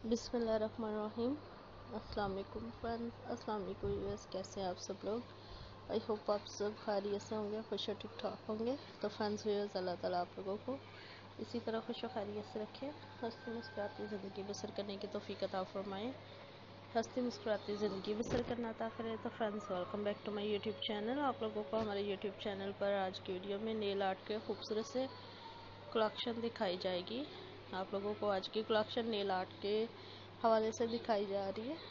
बिस्मिल्लाहिर्रहमानिर्रहीम। अस्सलाम वालेकुम फ्रेंड्स, अस्सलाम वालेकुम व्यूअर्स, कैसे हैं आप सब लोग। आई होप आप सब खैरियत से होंगे, खुश और ठीक ठाक होंगे। तो फ्रेंड्स व्यूअर्स, अल्लाह ताला आप लोगों को इसी तरह खुश और खैरियत से रखे, हंसती मुस्कुराती ज़िंदगी बसर करने की तौफीक अता फरमाएँ, हंसती मुस्कुराती ज़िंदगी बसर करना अता करें। तो friends welcome back to my YouTube channel. आप लोगों को हमारे यूट्यूब चैनल पर आज की वीडियो में नेल आर्ट के खूबसूरत से कलेक्शन दिखाई जाएगी। आप लोगों को आज की कलेक्शन नेल आर्ट के हवाले से दिखाई जा रही है।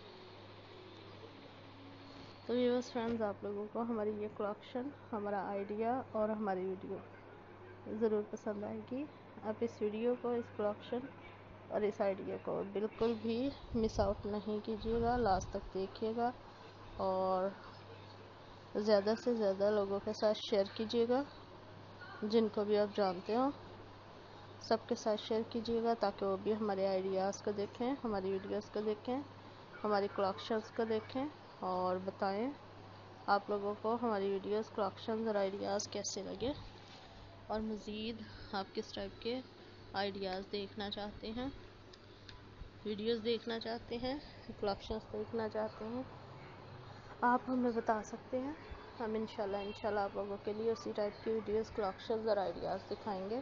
तो व्यूअर्स फ्रेंड्स, आप लोगों को हमारी ये कलेक्शन, हमारा आइडिया और हमारी वीडियो ज़रूर पसंद आएगी। आप इस वीडियो को, इस कलेक्शन और इस आइडिया को बिल्कुल भी मिस आउट नहीं कीजिएगा, लास्ट तक देखिएगा और ज़्यादा से ज़्यादा लोगों के साथ शेयर कीजिएगा। जिनको भी आप जानते हो सबके साथ शेयर कीजिएगा, ताकि वो भी हमारे आइडियाज़ को देखें, हमारी वीडियोस को देखें, हमारी कलेक्शंस को देखें और बताएं आप लोगों को हमारी वीडियोस, कलेक्शंस और आइडियाज़ कैसे लगे और मज़ीद आप किस टाइप के आइडियाज़ देखना चाहते हैं, वीडियोस देखना चाहते हैं, कलेक्शंस देखना चाहते हैं, आप हमें बता सकते हैं। हम इंशाल्लाह आप लोगों के लिए उसी टाइप की वीडियोस, कलेक्शंस और आइडियाज़ दिखाएंगे।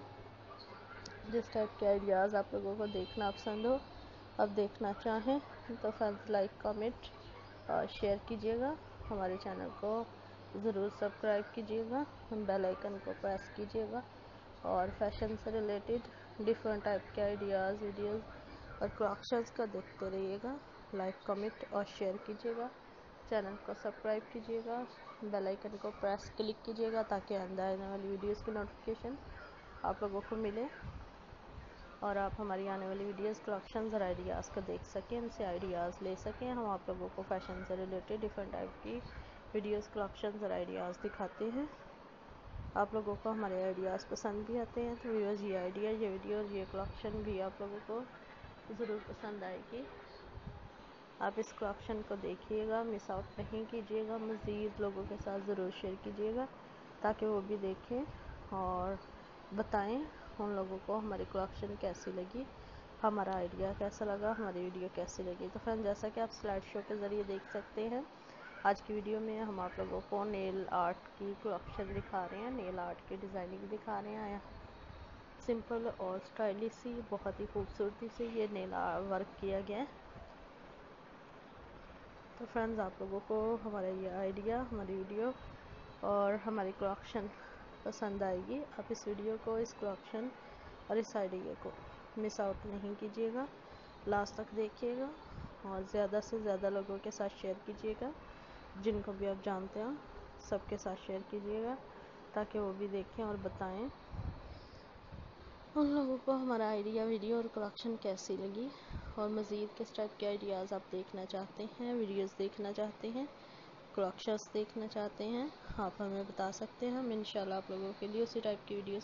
जिस टाइप के आइडियाज़ आप लोगों को देखना पसंद हो, अब देखना चाहें तो फ्रेंड्स लाइक, कमेंट और शेयर कीजिएगा। हमारे चैनल को ज़रूर सब्सक्राइब कीजिएगा, बेल आइकन को प्रेस कीजिएगा और फैशन से रिलेटेड डिफरेंट टाइप के आइडियाज़, वीडियोस और कलेक्शंस को देखते रहिएगा। लाइक, कमेंट और शेयर कीजिएगा, चैनल को सब्सक्राइब कीजिएगा, बेल आइकन को प्रेस क्लिक कीजिएगा, ताकि अंदर आने वाली वीडियोस की नोटिफिकेशन आप लोगों को मिले और आप हमारी आने वाली वीडियोस, कलेक्शंस और आइडियाज़ को देख सकें, इनसे आइडियाज़ ले सकें। हम आप लोगों को फैशन से रिलेटेड डिफरेंट टाइप की वीडियोस, कलेक्शंस और आइडियाज़ दिखाते हैं। आप लोगों को हमारे आइडियाज़ पसंद भी आते हैं, तो व्यूअर्स ये आइडिया, ये वीडियो और ये कलेक्शन भी आप लोगों को ज़रूर पसंद आएगी। आप इस कलेक्शन को देखिएगा, मिस आउट नहीं कीजिएगा, मज़ीद लोगों के साथ ज़रूर शेयर कीजिएगा, ताकि वो भी देखें और बताएं उन लोगों को हमारी कलेक्शन कैसी लगी, हमारा आइडिया कैसा लगा, हमारी वीडियो कैसी लगी। तो फ्रेंड्स, जैसा कि आप स्लाइड शो के ज़रिए देख सकते हैं, आज की वीडियो में हम आप लोगों को नेल आर्ट की कलेक्शन दिखा रहे हैं, नेल आर्ट की डिज़ाइनिंग दिखा रहे हैं। सिंपल और स्टाइलिश सी, बहुत ही खूबसूरती से ये नेल वर्क किया गया है। तो फ्रेंड्स, आप लोगों को हमारा ये आइडिया, हमारी वीडियो और हमारी कलेक्शन पसंद आएगी। आप इस वीडियो को, इस कलेक्शन और इस आइडिया को मिस आउट नहीं कीजिएगा, लास्ट तक देखिएगा और ज़्यादा से ज़्यादा लोगों के साथ शेयर कीजिएगा। जिनको भी आप जानते हो सबके साथ शेयर कीजिएगा, ताकि वो भी देखें और बताएं उन लोगों को हमारा आइडिया, वीडियो और कलेक्शन कैसी लगी और मज़ीद किस टाइप के आइडियाज़ आप देखना चाहते हैं, वीडियोस देखना चाहते हैं, कलेक्शंस देखना चाहते हैं। आप हमें बता सकते हैं, हम इंशाल्लाह आप लोगों के लिए उसी टाइप की वीडियोस